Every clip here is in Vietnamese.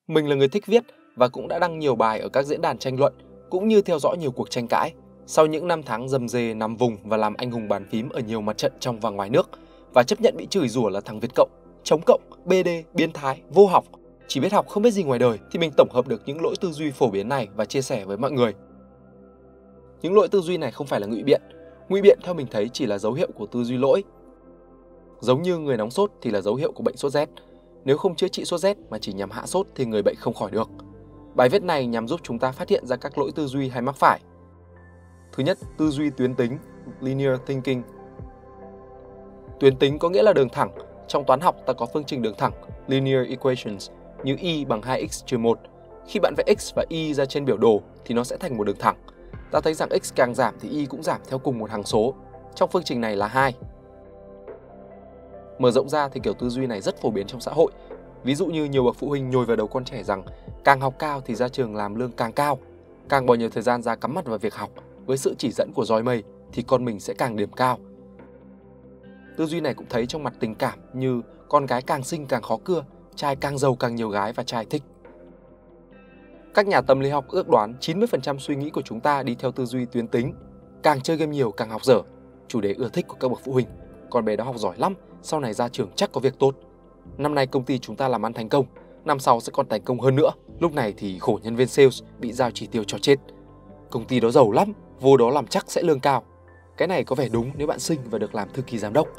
Mình là người thích viết và cũng đã đăng nhiều bài ở các diễn đàn tranh luận, cũng như theo dõi nhiều cuộc tranh cãi. Sau những năm tháng rầm rề nằm vùng và làm anh hùng bàn phím ở nhiều mặt trận trong và ngoài nước, và chấp nhận bị chửi rủa là thằng Việt Cộng, chống cộng, BD, biến thái, vô học, chỉ biết học không biết gì ngoài đời, thì mình tổng hợp được những lỗi tư duy phổ biến này và chia sẻ với mọi người. Những lỗi tư duy này không phải là ngụy biện. Ngụy biện theo mình thấy chỉ là dấu hiệu của tư duy lỗi. Giống như người nóng sốt thì là dấu hiệu của bệnh sốt rét. Nếu không chữa trị sốt rét mà chỉ nhằm hạ sốt thì người bệnh không khỏi được. Bài viết này nhằm giúp chúng ta phát hiện ra các lỗi tư duy hay mắc phải. Thứ nhất, tư duy tuyến tính, linear thinking. Tuyến tính có nghĩa là đường thẳng. Trong toán học ta có phương trình đường thẳng, linear equations, như y bằng 2x trừ 1. Khi bạn vẽ x và y ra trên biểu đồ thì nó sẽ thành một đường thẳng. Ta thấy rằng x càng giảm thì y cũng giảm theo cùng một hằng số. Trong phương trình này là 2. Mở rộng ra thì kiểu tư duy này rất phổ biến trong xã hội. Ví dụ như nhiều bậc phụ huynh nhồi vào đầu con trẻ rằng càng học cao thì ra trường làm lương càng cao, càng bỏ nhiều thời gian ra cắm mặt vào việc học, với sự chỉ dẫn của roi mây thì con mình sẽ càng điểm cao. Tư duy này cũng thấy trong mặt tình cảm như con gái càng xinh càng khó cưa, trai càng giàu càng nhiều gái và trai thích. Các nhà tâm lý học ước đoán 90% suy nghĩ của chúng ta đi theo tư duy tuyến tính. Càng chơi game nhiều càng học dở, chủ đề ưa thích của các bậc phụ huynh. Con bé đó học giỏi lắm, sau này ra trường chắc có việc tốt. Năm nay công ty chúng ta làm ăn thành công, năm sau sẽ còn thành công hơn nữa. Lúc này thì khổ nhân viên sales bị giao chỉ tiêu cho chết. Công ty đó giàu lắm, vô đó làm chắc sẽ lương cao. Cái này có vẻ đúng nếu bạn xinh và được làm thư ký giám đốc.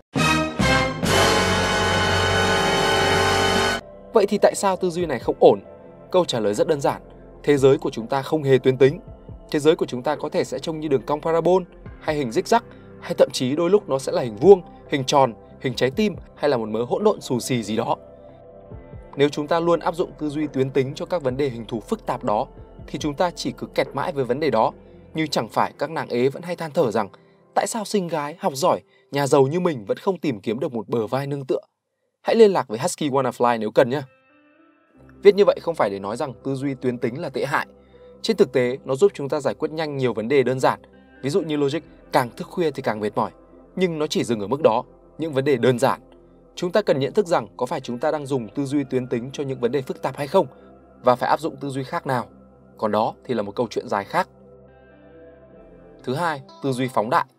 Vậy thì tại sao tư duy này không ổn? Câu trả lời rất đơn giản. Thế giới của chúng ta không hề tuyến tính. Thế giới của chúng ta có thể sẽ trông như đường cong parabol, hay hình zigzag, hay thậm chí đôi lúc nó sẽ là hình vuông, hình tròn, hình trái tim, hay là một mớ hỗn độn xù xì gì đó. Nếu chúng ta luôn áp dụng tư duy tuyến tính cho các vấn đề hình thù phức tạp đó, thì chúng ta chỉ cứ kẹt mãi với vấn đề đó. Như chẳng phải các nàng ế vẫn hay than thở rằng tại sao xinh gái, học giỏi, nhà giàu như mình vẫn không tìm kiếm được một bờ vai nương tựa. Hãy liên lạc với Husky Wannafly nếu cần nhé. Viết như vậy không phải để nói rằng tư duy tuyến tính là tệ hại. Trên thực tế, nó giúp chúng ta giải quyết nhanh nhiều vấn đề đơn giản. Ví dụ như logic, càng thức khuya thì càng mệt mỏi. Nhưng nó chỉ dừng ở mức đó, những vấn đề đơn giản. Chúng ta cần nhận thức rằng có phải chúng ta đang dùng tư duy tuyến tính cho những vấn đề phức tạp hay không, và phải áp dụng tư duy khác nào. Còn đó thì là một câu chuyện dài khác. Thứ hai, tư duy phóng đại.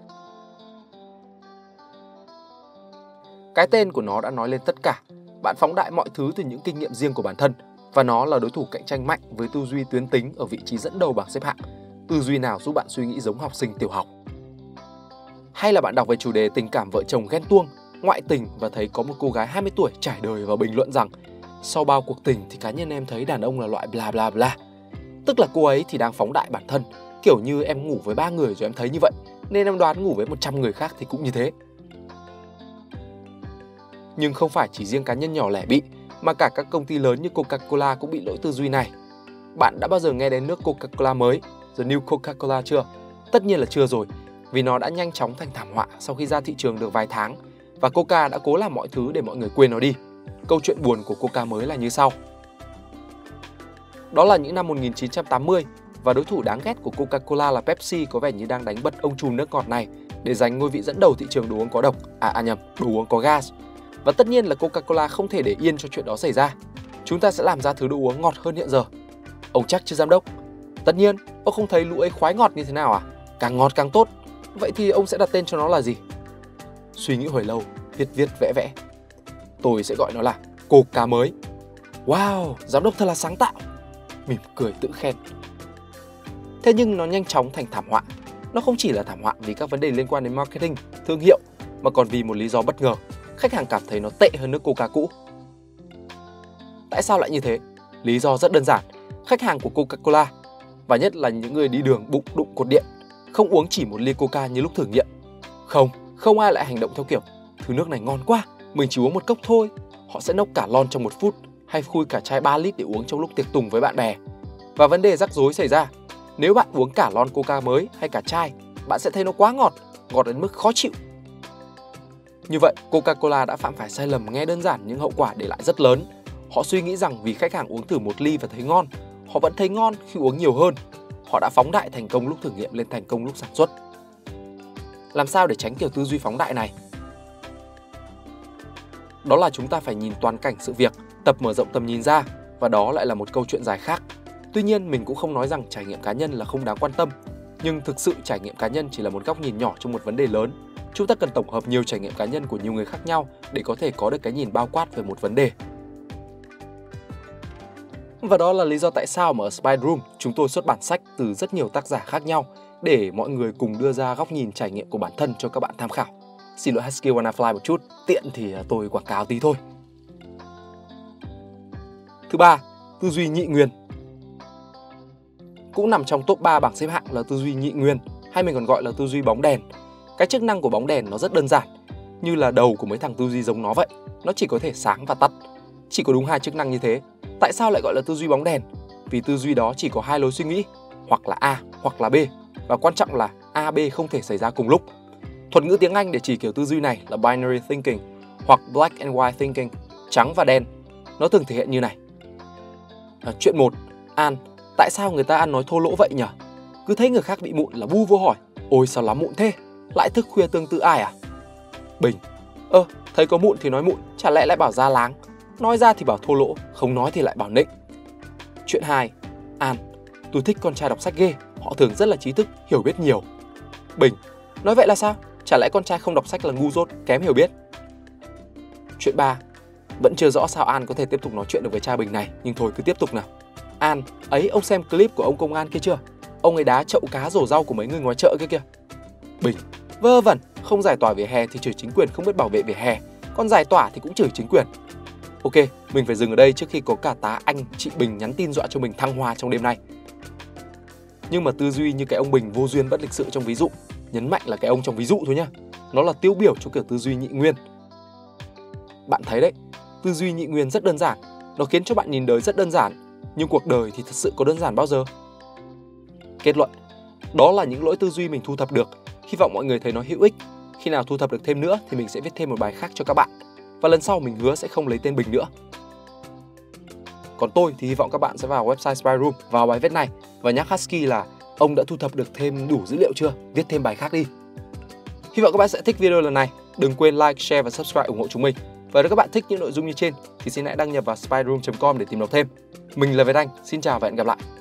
Cái tên của nó đã nói lên tất cả. Bạn phóng đại mọi thứ từ những kinh nghiệm riêng của bản thân, và nó là đối thủ cạnh tranh mạnh với tư duy tuyến tính ở vị trí dẫn đầu bảng xếp hạng. Tư duy nào giúp bạn suy nghĩ giống học sinh tiểu học? Hay là bạn đọc về chủ đề tình cảm vợ chồng ghen tuông, ngoại tình và thấy có một cô gái 20 tuổi trải đời và bình luận rằng sau bao cuộc tình thì cá nhân em thấy đàn ông là loại bla bla bla. Tức là cô ấy thì đang phóng đại bản thân, kiểu như em ngủ với 3 người rồi em thấy như vậy, nên em đoán ngủ với 100 người khác thì cũng như thế. Nhưng không phải chỉ riêng cá nhân nhỏ lẻ bị, mà cả các công ty lớn như Coca-Cola cũng bị lỗi tư duy này. Bạn đã bao giờ nghe đến nước Coca-Cola mới, The New Coca-Cola chưa? Tất nhiên là chưa rồi, vì nó đã nhanh chóng thành thảm họa sau khi ra thị trường được vài tháng, và Coca đã cố làm mọi thứ để mọi người quên nó đi. Câu chuyện buồn của Coca mới là như sau. Đó là những năm 1980, và đối thủ đáng ghét của Coca-Cola là Pepsi có vẻ như đang đánh bật ông trùm nước ngọt này để giành ngôi vị dẫn đầu thị trường đồ uống có độc, đồ uống có gas. Và tất nhiên là Coca-Cola không thể để yên cho chuyện đó xảy ra. Chúng ta sẽ làm ra thứ đồ uống ngọt hơn hiện giờ. Ông chắc chứ giám đốc? Tất nhiên, ông không thấy lũ ấy khoái ngọt như thế nào à? Càng ngọt càng tốt. Vậy thì ông sẽ đặt tên cho nó là gì? Suy nghĩ hồi lâu, viết vẽ. Tôi sẽ gọi nó là Coca mới. Wow, giám đốc thật là sáng tạo. Mỉm cười tự khen. Thế nhưng nó nhanh chóng thành thảm họa. Nó không chỉ là thảm họa vì các vấn đề liên quan đến marketing, thương hiệu, mà còn vì một lý do bất ngờ. Khách hàng cảm thấy nó tệ hơn nước Coca cũ. Tại sao lại như thế? Lý do rất đơn giản. Khách hàng của Coca-Cola, và nhất là những người đi đường bụng đụng cột điện, không uống chỉ một ly Coca như lúc thử nghiệm. Không ai lại hành động theo kiểu thứ nước này ngon quá, mình chỉ uống một cốc thôi. Họ sẽ nốc cả lon trong 1 phút, hay khui cả chai 3 lít để uống trong lúc tiệc tùng với bạn bè. Và vấn đề rắc rối xảy ra. Nếu bạn uống cả lon Coca mới hay cả chai, bạn sẽ thấy nó quá ngọt đến mức khó chịu. Như vậy, Coca-Cola đã phạm phải sai lầm nghe đơn giản nhưng hậu quả để lại rất lớn. Họ suy nghĩ rằng vì khách hàng uống thử 1 ly và thấy ngon, họ vẫn thấy ngon khi uống nhiều hơn. Họ đã phóng đại thành công lúc thử nghiệm lên thành công lúc sản xuất. Làm sao để tránh kiểu tư duy phóng đại này? Đó là chúng ta phải nhìn toàn cảnh sự việc, tập mở rộng tầm nhìn ra. và đó lại là một câu chuyện dài khác. Tuy nhiên, mình cũng không nói rằng trải nghiệm cá nhân là không đáng quan tâm, nhưng thực sự trải nghiệm cá nhân chỉ là một góc nhìn nhỏ trong một vấn đề lớn. Chúng ta cần tổng hợp nhiều trải nghiệm cá nhân của nhiều người khác nhau để có thể có được cái nhìn bao quát về một vấn đề. Và đó là lý do tại sao mà ở Spider Room chúng tôi xuất bản sách từ rất nhiều tác giả khác nhau để mọi người cùng đưa ra góc nhìn trải nghiệm của bản thân cho các bạn tham khảo. Xin lỗi Husky Wannafly một chút, tiện thì tôi quảng cáo tí thôi. Thứ ba, tư duy nhị nguyên. Cũng nằm trong top 3 bảng xếp hạng là tư duy nhị nguyên, hay mình còn gọi là tư duy bóng đèn. Cái chức năng của bóng đèn nó rất đơn giản, như là đầu của mấy thằng tư duy giống nó vậy. Nó chỉ có thể sáng và tắt, chỉ có đúng 2 chức năng như thế. Tại sao lại gọi là tư duy bóng đèn? Vì tư duy đó chỉ có 2 lối suy nghĩ, hoặc là A hoặc là B, và quan trọng là A, B không thể xảy ra cùng lúc. Thuật ngữ tiếng Anh để chỉ kiểu tư duy này là binary thinking hoặc black and white thinking, trắng và đen. Nó thường thể hiện như này. Chuyện 1. An, tại sao người ta ăn nói thô lỗ vậy nhỉ? Cứ thấy người khác bị mụn là bu vô hỏi, ôi sao lắm mụn thế? Lại thức khuya tương tự ai à? Bình, thấy có mụn thì nói mụn, chả lẽ lại bảo ra láng? Nói ra thì bảo thô lỗ, không nói thì lại bảo nịnh. Chuyện 2. An, tôi thích con trai đọc sách ghê, họ thường rất là trí thức, hiểu biết nhiều. Bình, nói vậy là sao? Chả lẽ con trai không đọc sách là ngu dốt, kém hiểu biết? Chuyện 3. Vẫn chưa rõ sao An có thể tiếp tục nói chuyện được với cha Bình này, nhưng thôi cứ tiếp tục nào. An, ấy ông xem clip của ông công an kia chưa? Ông ấy đá chậu cá rổ rau của mấy người ngoài chợ kia kìa. Bình, vơ vẩn, không giải tỏa vỉa hè thì chửi chính quyền không biết bảo vệ vỉa hè, còn giải tỏa thì cũng chửi chính quyền. Ok, mình phải dừng ở đây trước khi có cả tá anh chị Bình nhắn tin dọa cho mình thăng hoa trong đêm nay. Nhưng mà tư duy như cái ông Bình vô duyên bất lịch sự trong ví dụ, nhấn mạnh là cái ông trong ví dụ thôi nhá, nó là tiêu biểu cho kiểu tư duy nhị nguyên. Bạn thấy đấy, tư duy nhị nguyên rất đơn giản, nó khiến cho bạn nhìn đời rất đơn giản, nhưng cuộc đời thì thật sự có đơn giản bao giờ? Kết luận, đó là những lỗi tư duy mình thu thập được, hy vọng mọi người thấy nó hữu ích. Khi nào thu thập được thêm nữa thì mình sẽ viết thêm một bài khác cho các bạn, và lần sau mình hứa sẽ không lấy tên Bình nữa. Còn tôi thì hy vọng các bạn sẽ vào website Spider Room, vào bài viết này và nhắc Husky là ông đã thu thập được thêm đủ dữ liệu chưa, viết thêm bài khác đi. Hy vọng các bạn sẽ thích video lần này. Đừng quên like, share và subscribe ủng hộ chúng mình. Và nếu các bạn thích những nội dung như trên thì xin hãy đăng nhập vào spiderroom.com để tìm đọc thêm. Mình là Việt Anh, xin chào và hẹn gặp lại.